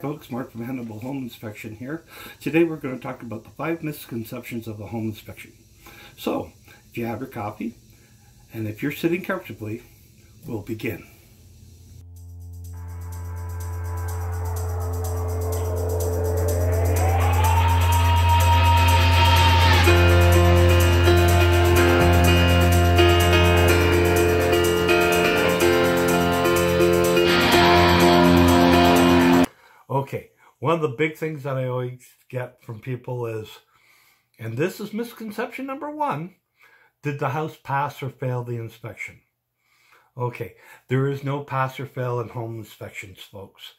Folks, Mark from Hannibal Home Inspection here. Today we're going to talk about the 5 misconceptions of a home inspection. So, if you have your coffee, and if you're sitting comfortably, we'll begin. Okay, one of the big things that I always get from people is, and this is misconception number 1, did the house pass or fail the inspection? Okay, there is no pass or fail in home inspections, folks.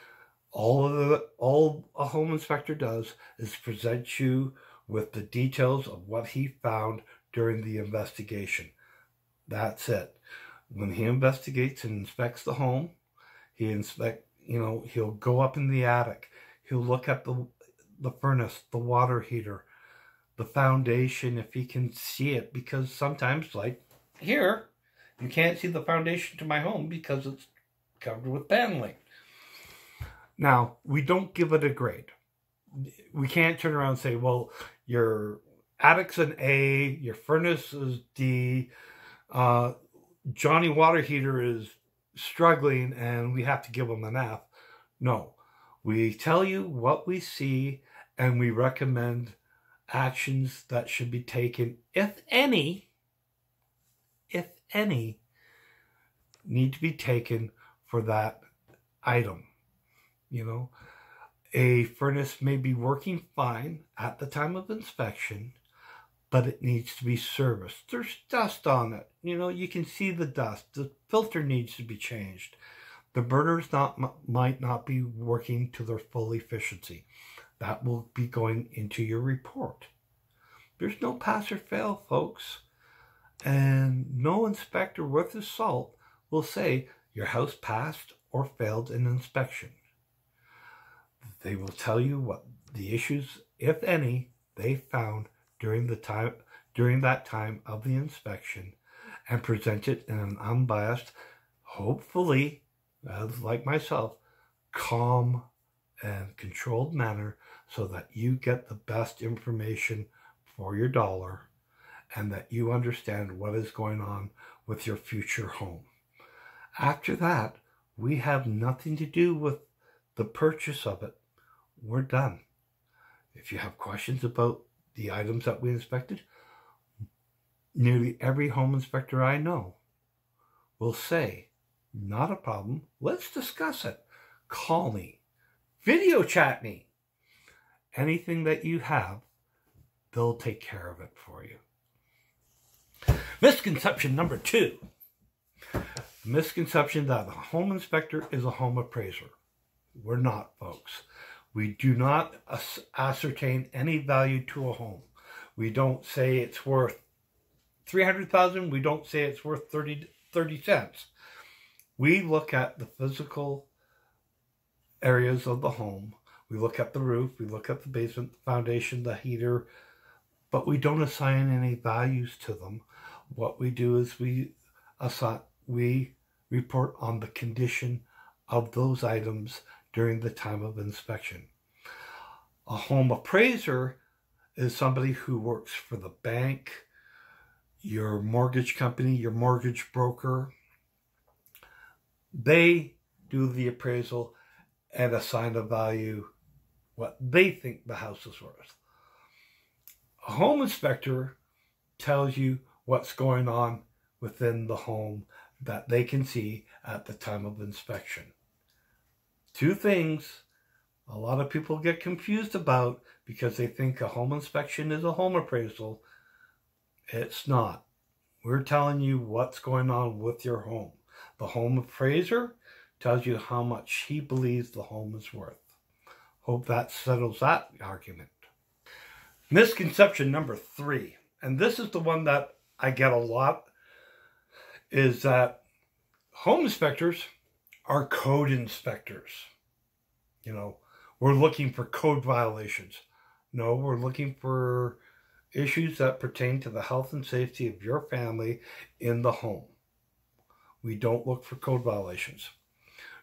All a home inspector does is present you with the details of what he found during the investigation. That's it. When he investigates and inspects the home, he'll go up in the attic. He'll look at the furnace, the water heater, the foundation, if he can see it. Because sometimes, like here, you can't see the foundation to my home because it's covered with paneling. Now, we don't give it a grade. We can't turn around and say, well, your attic's an A, your furnace is D, Johnny water heater is struggling and we have to give them an F. No, we tell you what we see and we recommend actions that should be taken, if any, need to be taken for that item. A furnace may be working fine at the time of inspection, but it needs to be serviced. There's dust on it. You can see the dust. The filter needs to be changed. The burners might not be working to their full efficiency. That will be going into your report. There's no pass or fail, folks. And no inspector worth his salt will say your house passed or failed an inspection. They will tell you what the issues, if any, they found during that time of the inspection and present it in an unbiased, hopefully, like myself, calm and controlled manner so that you get the best information for your dollar and that you understand what is going on with your future home. After that, we have nothing to do with the purchase of it. We're done. If you have questions about the items that we inspected, nearly every home inspector I know will say, not a problem, let's discuss it. Call me. Video chat me. Anything that you have, they'll take care of it for you. Misconception number 2. Misconception that a home inspector is a home appraiser. We're not, folks. We do not ascertain any value to a home. We don't say it's worth $300,000. We don't say it's worth 30 cents. We look at the physical areas of the home. We look at the roof. We look at the basement, the foundation, the heater. But we don't assign any values to them. What we do is we report on the condition of those items during the time of inspection. A home appraiser is somebody who works for the bank, your mortgage company, your mortgage broker. They do the appraisal and assign a value what they think the house is worth. A home inspector tells you what's going on within the home that they can see at the time of inspection. 2 things a lot of people get confused about because they think a home inspection is a home appraisal. It's not. We're telling you what's going on with your home. The home appraiser tells you how much he believes the home is worth. Hope that settles that argument. Misconception number 3, and this is the one that I get a lot, is that home inspectors are code inspectors. We're looking for code violations. No, we're looking for issues that pertain to the health and safety of your family in the home. We don't look for code violations.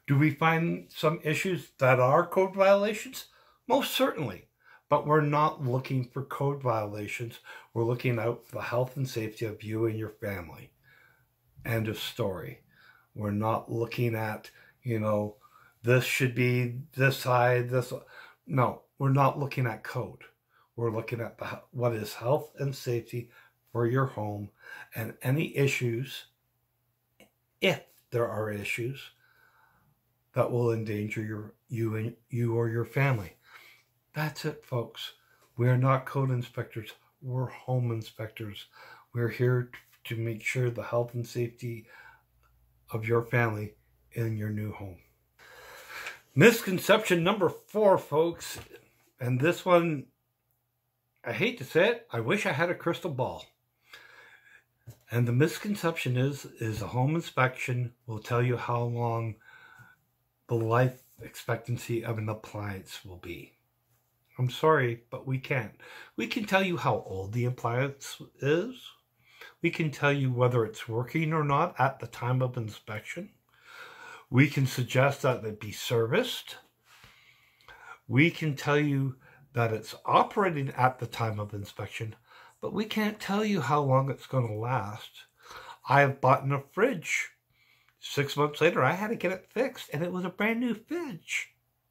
Do we find some issues that are code violations? Most certainly. But we're not looking for code violations. We're looking out for the health and safety of you and your family. End of story. We're not looking at, this should be this high, this. No, we're not looking at code. We're looking at what is health and safety for your home and any issues, if there are issues, that will endanger you or your family. That's it, folks. We're not code inspectors. We're home inspectors. We're here to make sure the health and safety of your family in your new home. Misconception number 4, folks. And this one, I hate to say it, I wish I had a crystal ball. And the misconception is a home inspection will tell you how long the life expectancy of an appliance will be. I'm sorry, but we can't. We can tell you how old the appliance is. We can tell you whether it's working or not at the time of inspection. We can suggest that it be serviced. We can tell you that it's operating at the time of inspection, but we can't tell you how long it's going to last. I have bought a fridge. 6 months later, I had to get it fixed, and it was a brand new fridge.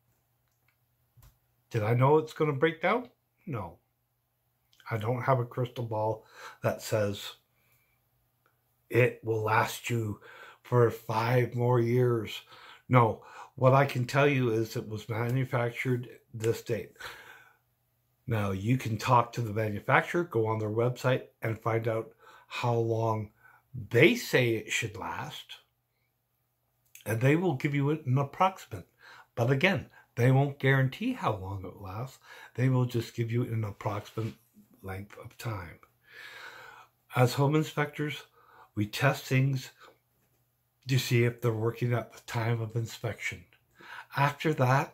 Did I know it's going to break down? No. I don't have a crystal ball that says it will last you for 5 more years. No. What I can tell you is it was manufactured this date. Now, you can talk to the manufacturer, go on their website, and find out how long they say it should last. And they will give you an approximate. But again, they won't guarantee how long it lasts. They will just give you an approximate length of time. As home inspectors, we test things to see if they're working at the time of inspection. After that,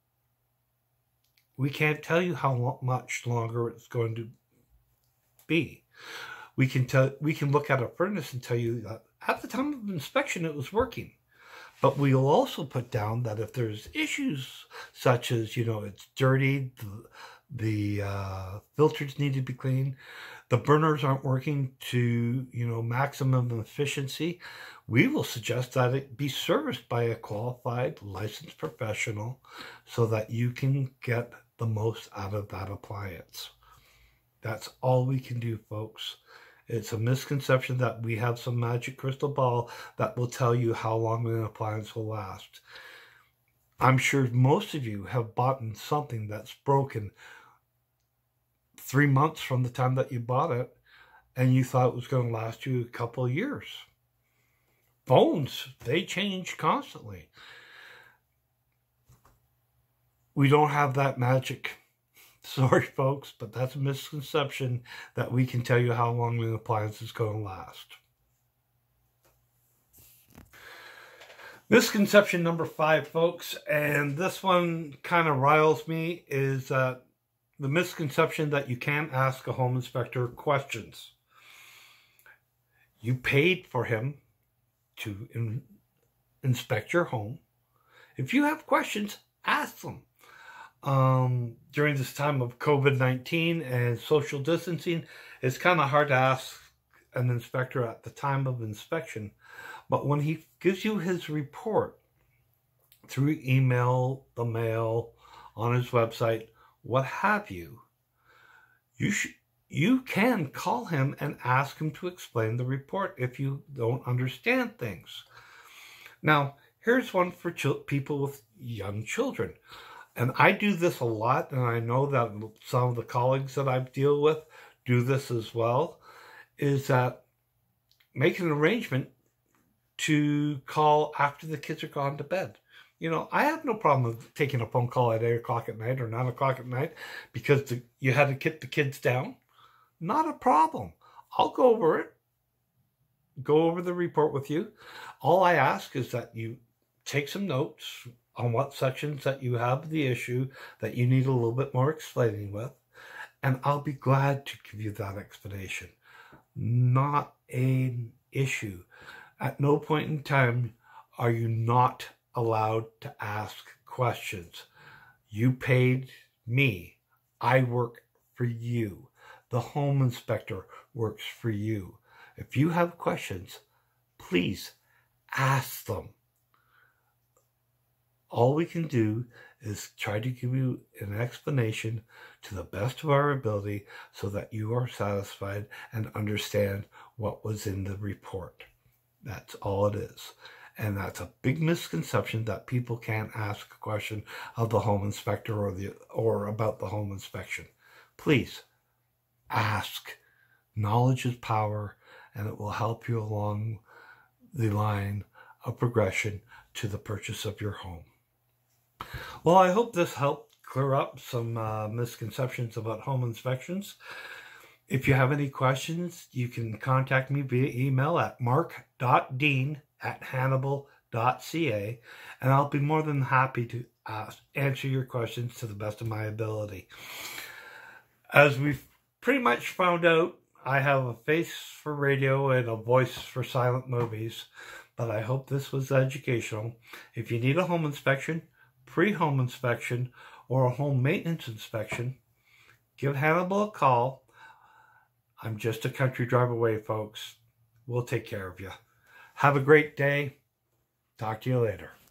we can't tell you how much longer it's going to be. We can look at a furnace and tell you that at the time of inspection it was working. But we'll also put down that if there's issues such as, it's dirty, the filters need to be cleaned, the burners aren't working to, maximum efficiency, we will suggest that it be serviced by a qualified, licensed professional so that you can get the most out of that appliance. That's all we can do, folks. It's a misconception that we have some magic crystal ball that will tell you how long an appliance will last. I'm sure most of you have bought something that's broken 3 months from the time that you bought it, and you thought it was going to last you a couple of years. Phones, they change constantly. We don't have that magic. Sorry, folks, but that's a misconception that we can tell you how long an appliance is going to last. Misconception number 5, folks, and this one kind of riles me, is the misconception that you can't ask a home inspector questions. You paid for him to inspect your home. If you have questions, ask them. During this time of COVID-19 and social distancing, it's kind of hard to ask an inspector at the time of inspection. But when he gives you his report through email, the mail, on his website, what have you, you can call him and ask him to explain the report if you don't understand things. Now, here's one for people with young children. And I do this a lot, and I know that some of the colleagues that I deal with do this as well, is that make an arrangement to call after the kids are gone to bed. I have no problem with taking a phone call at 8 o'clock at night or 9 o'clock at night because you had to get the kids down. Not a problem. I'll go over it, go over the report with you. All I ask is that you take some notes on what sections that you have the issue that you need a little bit more explaining with, and I'll be glad to give you that explanation. Not an issue. At no point in time are you not allowed to ask questions. You paid me. I work for you. The home inspector works for you. If you have questions, please ask them. All we can do is try to give you an explanation to the best of our ability so that you are satisfied and understand what was in the report. That's all it is. And that's a big misconception that people can't ask a question of the home inspector or about the home inspection. Please ask. Knowledge is power, and it will help you along the line of progression to the purchase of your home. Well, I hope this helped clear up some misconceptions about home inspections. If you have any questions, you can contact me via email at mark.dean@hannibal.ca, and I'll be more than happy to answer your questions to the best of my ability. As we've pretty much found out, I have a face for radio and a voice for silent movies, but I hope this was educational. If you need a home inspection, pre-home inspection, or a home maintenance inspection, give Hannibal a call. I'm just a country drive away, folks. We'll take care of you. Have a great day. Talk to you later.